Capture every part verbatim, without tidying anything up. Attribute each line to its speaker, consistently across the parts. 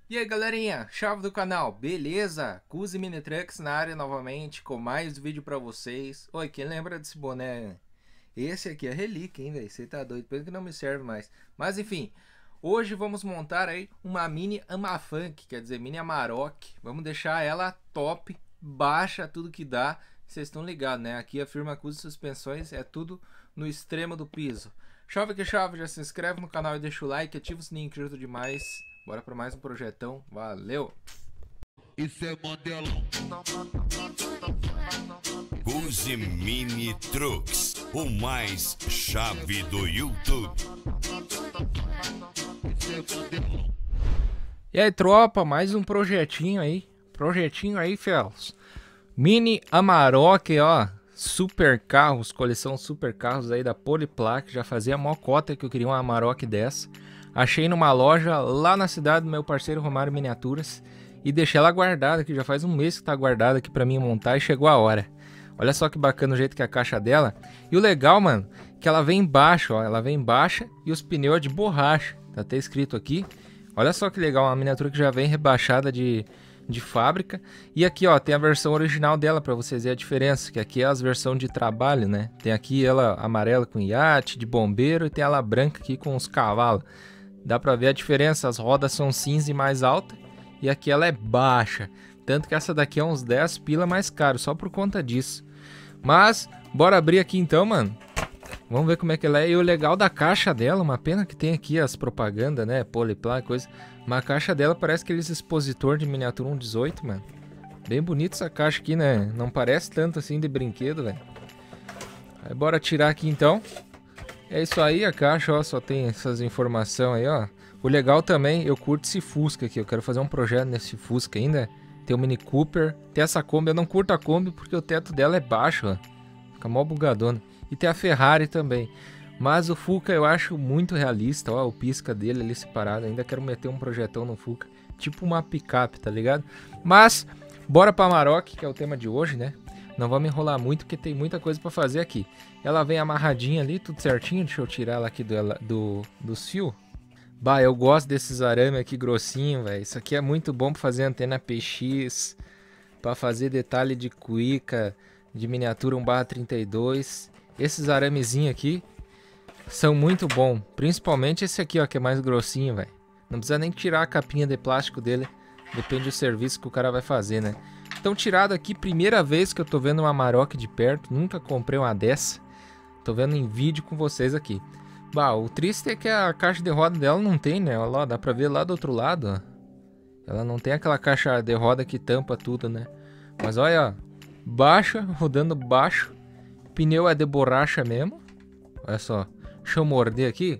Speaker 1: E aí galerinha, chave do canal, beleza? Cuse Mini Trucks na área novamente com mais vídeo pra vocês. Oi, quem lembra desse boné? Esse aqui é relíquia, hein, velho? Você tá doido, pena que não me serve mais. Mas enfim, hoje vamos montar aí uma Mini Amafunk, quer dizer, Mini Amarok. Vamos deixar ela top, baixa, tudo que dá. Vocês estão ligados, né? Aqui a firma Cuse Suspensões é tudo no extremo do piso. Chove que chove, já se inscreve no canal e deixa o like, ativa o sininho que ajuda demais. Bora para mais um projetão, valeu!
Speaker 2: Isso é Mandelão.
Speaker 3: Cuse Mini Trucks, o mais chave do YouTube.
Speaker 2: Isso é Mandelão.
Speaker 1: E aí tropa, mais um projetinho aí, projetinho aí, fiels. Mini Amarok, ó, super carros, coleção super carros aí da Poliplac. Já fazia a mó cota que eu queria uma Amarok dessa. Achei numa loja lá na cidade do meu parceiro Romário Miniaturas e deixei ela guardada, que já faz um mês que tá guardada aqui pra mim montar e chegou a hora. Olha só que bacana o jeito que é a caixa dela. E o legal, mano, que ela vem embaixo, ó, ela vem baixa e os pneus é de borracha. Tá até escrito aqui. Olha só que legal, uma miniatura que já vem rebaixada de, de fábrica. E aqui, ó, tem a versão original dela pra vocês verem a diferença, que aqui é as versões de trabalho, né? Tem aqui ela amarela com iate, de bombeiro, e tem ela branca aqui com os cavalos. Dá pra ver a diferença, as rodas são cinza e mais alta e aqui ela é baixa. Tanto que essa daqui é uns dez pila mais caro, só por conta disso. Mas, bora abrir aqui então, mano. Vamos ver como é que ela é. E o legal da caixa dela, uma pena que tem aqui as propagandas, né? Poliplac, coisa. Mas a caixa dela parece aqueles expositor de miniatura um dezoito, mano. Bem bonita essa caixa aqui, né? Não parece tanto assim de brinquedo, velho. Aí bora tirar aqui então. É isso aí, a caixa, ó, só tem essas informações aí, ó. O legal também, eu curto esse Fusca aqui, eu quero fazer um projeto nesse Fusca ainda. Tem o Mini Cooper, tem essa Kombi, eu não curto a Kombi porque o teto dela é baixo, ó. Fica mó bugadona. E tem a Ferrari também. Mas o Fuca eu acho muito realista, ó, o pisca dele ali separado. Ainda quero meter um projetão no Fuca, tipo uma picape, tá ligado? Mas, bora pra Amarok, que é o tema de hoje, né? Não vamos enrolar muito, porque tem muita coisa pra fazer aqui. Ela vem amarradinha ali, tudo certinho. Deixa eu tirar ela aqui do, do, do fio. Bah, eu gosto desses arame aqui grossinho, velho. Isso aqui é muito bom pra fazer antena P X, pra fazer detalhe de cuíca, de miniatura um barra trinta e dois. Esses aramezinhos aqui são muito bons. Principalmente esse aqui, ó, que é mais grossinho, velho. Não precisa nem tirar a capinha de plástico dele. Depende do serviço que o cara vai fazer, né? Então, tirado aqui, primeira vez que eu tô vendo uma Amarok de perto. Nunca comprei uma dessa. Tô vendo em vídeo com vocês aqui. Bah, o triste é que a caixa de roda dela não tem, né? Olha lá, dá pra ver lá do outro lado, ó. Ela não tem aquela caixa de roda que tampa tudo, né? Mas olha, ó. Baixa, rodando baixo. Pneu é de borracha mesmo. Olha só. Deixa eu morder aqui.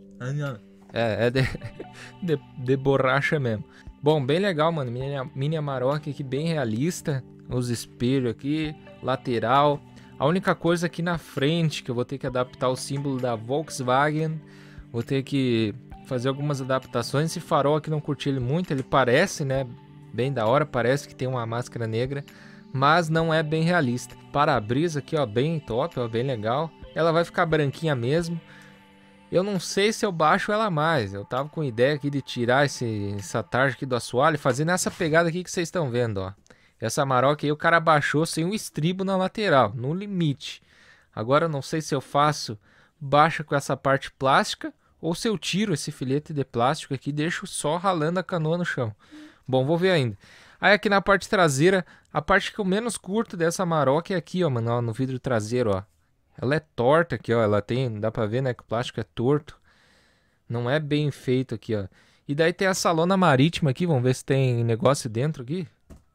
Speaker 1: É, é de, de, de borracha mesmo. Bom, bem legal, mano. Mini, mini Amarok aqui, bem realista. Os espelhos aqui, lateral. A única coisa aqui na frente que eu vou ter que adaptar o símbolo da Volkswagen. Vou ter que fazer algumas adaptações. Esse farol aqui não curti ele muito. Ele parece, né? Bem da hora. Parece que tem uma máscara negra. Mas não é bem realista. Para-brisa aqui, ó, bem top, ó, bem legal. Ela vai ficar branquinha mesmo. Eu não sei se eu baixo ela mais. Eu tava com ideia aqui de tirar esse, essa tarja aqui do assoalho e fazer nessa pegada aqui que vocês estão vendo, ó. Essa Amarok aí o cara baixou sem um estribo na lateral, no limite. Agora eu não sei se eu faço baixa com essa parte plástica ou se eu tiro esse filete de plástico aqui e deixo só ralando a canoa no chão. Bom, vou ver ainda. Aí aqui na parte traseira, a parte que eu menos curto dessa Amarok é aqui, ó, mano, ó, no vidro traseiro, ó. Ela é torta aqui, ó. Ela tem, dá pra ver, né, que o plástico é torto. Não é bem feito aqui, ó. E daí tem essa lona marítima aqui. Vamos ver se tem negócio dentro aqui.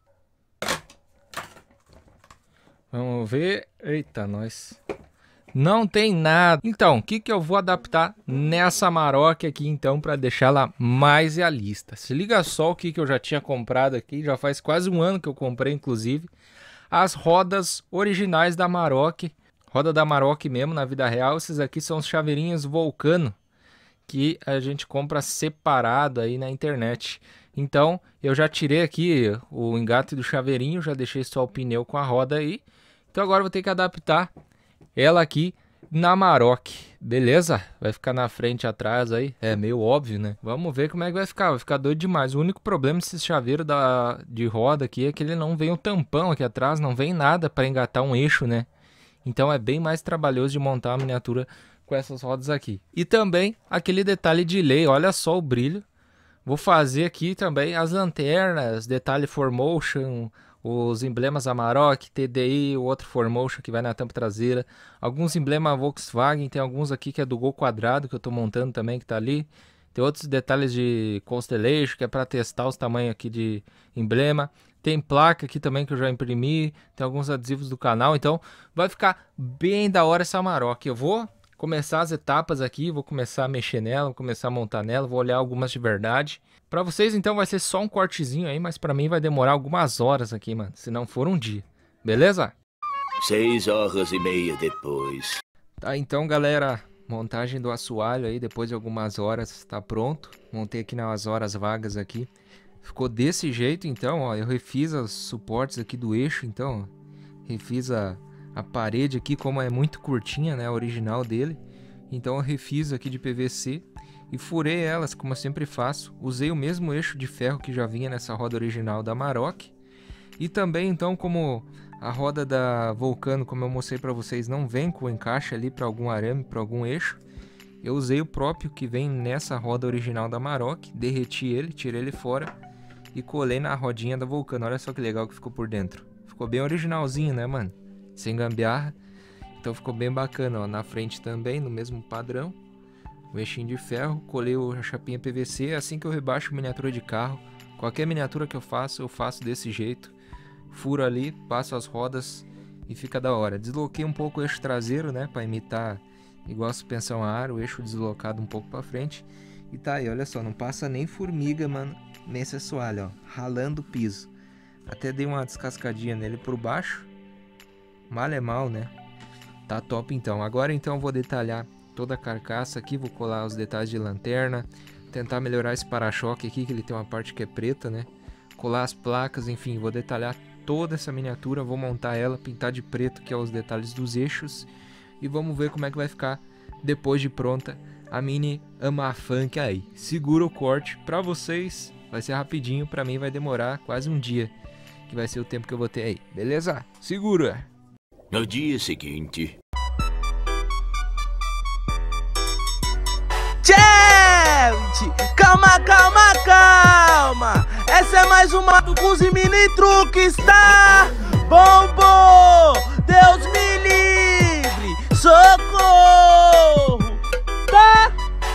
Speaker 1: Vamos ver. Eita, nós. Não tem nada. Então, o que que eu vou adaptar nessa Amarok aqui, então, pra deixá-la mais realista? Se liga só o que que eu já tinha comprado aqui. Já faz quase um ano que eu comprei, inclusive. As rodas originais da Amarok. Roda da Amarok mesmo, na vida real. Esses aqui são os chaveirinhos Vulcano, que a gente compra separado aí na internet. Então, eu já tirei aqui o engate do chaveirinho, já deixei só o pneu com a roda aí. Então agora eu vou ter que adaptar ela aqui na Amarok, beleza? Vai ficar na frente e atrás aí, é meio óbvio, né? Vamos ver como é que vai ficar, vai ficar doido demais. O único problema desse chaveiro da, de roda aqui é que ele não vem um tampão aqui atrás, não vem nada para engatar um eixo, né? Então é bem mais trabalhoso de montar a miniatura com essas rodas aqui. E também aquele detalhe de lei, olha só o brilho. Vou fazer aqui também as lanternas, detalhe four motion, os emblemas Amarok, T D I, o outro four motion que vai na tampa traseira. Alguns emblemas Volkswagen, tem alguns aqui que é do Gol quadrado que eu tô montando também que tá ali. Tem outros detalhes de Constellation que é para testar os tamanhos aqui de emblema. Tem placa aqui também que eu já imprimi, tem alguns adesivos do canal, então vai ficar bem da hora essa Amarok. Eu vou começar as etapas aqui, vou começar a mexer nela, vou começar a montar nela, vou olhar algumas de verdade. Pra vocês então vai ser só um cortezinho aí, mas pra mim vai demorar algumas horas aqui, mano, se não for um dia, beleza?
Speaker 4: Seis horas e meia depois.
Speaker 1: Tá, então galera, montagem do assoalho aí, depois de algumas horas tá pronto. Montei aqui nas horas vagas aqui. Ficou desse jeito então, ó, eu refiz os suportes aqui do eixo, então, ó, refiz a... a parede aqui, como é muito curtinha, né, a original dele. Então eu refiz aqui de P V C e furei elas, como eu sempre faço. Usei o mesmo eixo de ferro que já vinha nessa roda original da Amarok. E também, então, como a roda da Vulcano, como eu mostrei para vocês, não vem com encaixe ali para algum arame, para algum eixo, eu usei o próprio que vem nessa roda original da Amarok, derreti ele, tirei ele fora e colei na rodinha da Vulcano. Olha só que legal que ficou por dentro. Ficou bem originalzinho, né, mano? Sem gambiarra, então ficou bem bacana, ó. Na frente também, no mesmo padrão, o eixinho de ferro, colei a chapinha P V C. Assim que eu rebaixo miniatura de carro, qualquer miniatura que eu faço, eu faço desse jeito, furo ali, passo as rodas e fica da hora. Desloquei um pouco o eixo traseiro, né, para imitar igual a suspensão a ar, o eixo deslocado um pouco para frente, e tá aí, olha só, não passa nem formiga, mano, nesse assoalho, ó, ralando o piso. Até dei uma descascadinha nele por baixo. Mal é mal, né? Tá top então. Agora então eu vou detalhar toda a carcaça aqui. Vou colar os detalhes de lanterna. Tentar melhorar esse para-choque aqui, que ele tem uma parte que é preta, né? Colar as placas, enfim. Vou detalhar toda essa miniatura. Vou montar ela, pintar de preto, que é os detalhes dos eixos. E vamos ver como é que vai ficar depois de pronta a mini Amafunk aí. Segura o corte pra vocês. Vai ser rapidinho. Pra mim vai demorar quase um dia, que vai ser o tempo que eu vou ter aí. Beleza? Segura!
Speaker 4: No dia seguinte...
Speaker 5: Gente, calma, calma, calma. Essa é mais uma do Guzi Mini Truques, tá? Bombo, Deus me livre, socorro, tá?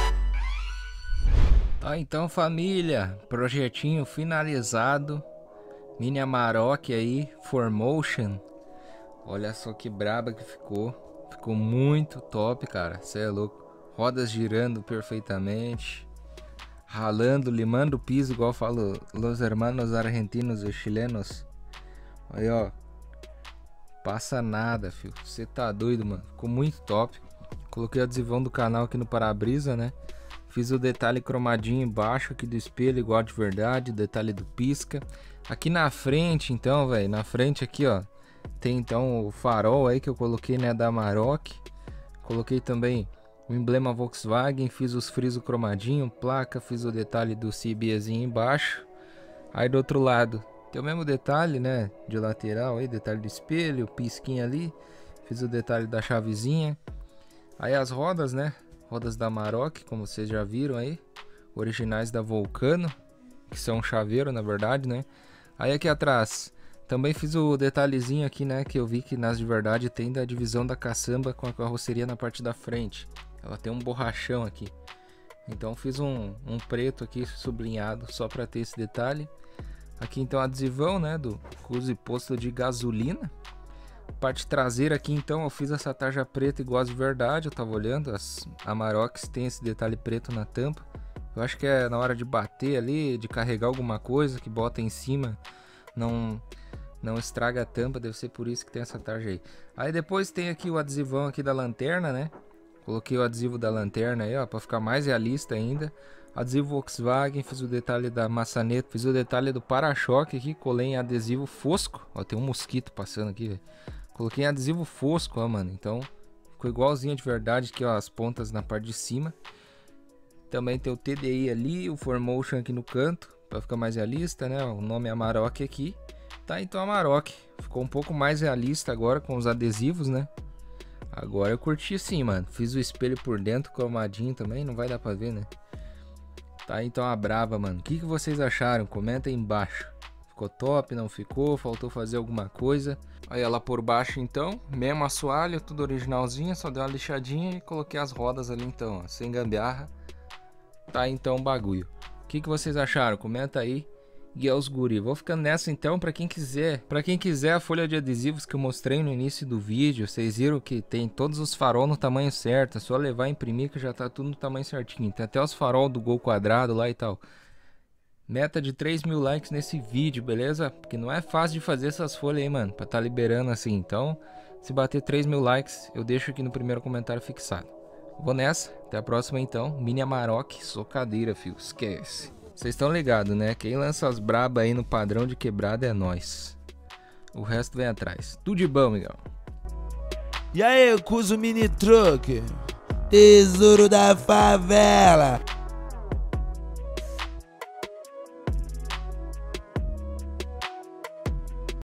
Speaker 1: Tá, então família, projetinho finalizado. Mini Amarok aí, four motion. Olha só que braba que ficou. Ficou muito top, cara. Cê é louco. Rodas girando perfeitamente. Ralando, limando o piso, igual eu falo los hermanos argentinos e chilenos. Aí, ó. Passa nada, filho. Você tá doido, mano. Ficou muito top. Coloquei o adesivão do canal aqui no para-brisa, né? Fiz o detalhe cromadinho embaixo aqui do espelho, igual de verdade. Detalhe do pisca. Aqui na frente, então, velho. Na frente aqui, ó. Tem então o farol aí que eu coloquei, né, da Amarok. Coloquei também o emblema Volkswagen, fiz os frisos cromadinho, placa, fiz o detalhe do CBzinho embaixo. Aí do outro lado tem o mesmo detalhe, né, de lateral aí, detalhe do espelho, pisquinha ali. Fiz o detalhe da chavezinha. Aí as rodas, né, rodas da Amarok, como vocês já viram aí, originais da Vulcano, que são um chaveiro na verdade, né. Aí aqui atrás também fiz o detalhezinho aqui, né, que eu vi que nas de verdade tem da divisão da caçamba com a carroceria na parte da frente. Ela tem um borrachão aqui. Então fiz um, um preto aqui sublinhado só para ter esse detalhe. Aqui então adesivão, né, do Guzi posto de gasolina. Parte traseira aqui então eu fiz essa tarja preta igual de verdade. Eu tava olhando, as Amaroks tem esse detalhe preto na tampa. Eu acho que é na hora de bater ali, de carregar alguma coisa que bota em cima, não... não estraga a tampa, deve ser por isso que tem essa tarja aí. Aí depois tem aqui o adesivão aqui da lanterna, né? Coloquei o adesivo da lanterna aí, ó, pra ficar mais realista ainda. Adesivo Volkswagen, fiz o detalhe da maçaneta, fiz o detalhe do para-choque aqui, colei em adesivo fosco. Ó, tem um mosquito passando aqui, velho. Coloquei em adesivo fosco, ó, mano. Então, ficou igualzinho de verdade aqui, ó, as pontas na parte de cima. Também tem o T D I ali, o four motion aqui no canto, para ficar mais realista, né? O nome é Amarok aqui. Tá, então Amarok ficou um pouco mais realista agora com os adesivos, né? Agora eu curti sim, mano. Fiz o espelho por dentro cromadinho também, não vai dar pra ver, né? Tá, então a braba, mano. O que, que vocês acharam? Comenta aí embaixo. Ficou top, não ficou? Faltou fazer alguma coisa? Aí ela por baixo então, mesmo assoalho, tudo originalzinho, só dei uma lixadinha e coloquei as rodas ali então, ó, sem gambiarra. Tá, então o bagulho. O que, que vocês acharam? Comenta aí. E é os guri. Vou ficando nessa então, pra quem quiser. Pra quem quiser a folha de adesivos que eu mostrei no início do vídeo. Vocês viram que tem todos os farol no tamanho certo. É só levar e imprimir que já tá tudo no tamanho certinho. Tem até os farol do Gol quadrado lá e tal. Meta de três mil likes nesse vídeo, beleza? Porque não é fácil de fazer essas folhas aí, mano. Pra tá liberando assim. Então, se bater três mil likes, eu deixo aqui no primeiro comentário fixado. Vou nessa. Até a próxima então. Mini Amarok, socadeira, filho. Esquece. Vocês estão ligados, né? Quem lança as braba aí no padrão de quebrada é nós. O resto vem atrás. Tudo de bom, Miguel.
Speaker 5: E aí, Kuzo Mini Truck? Tesouro da favela.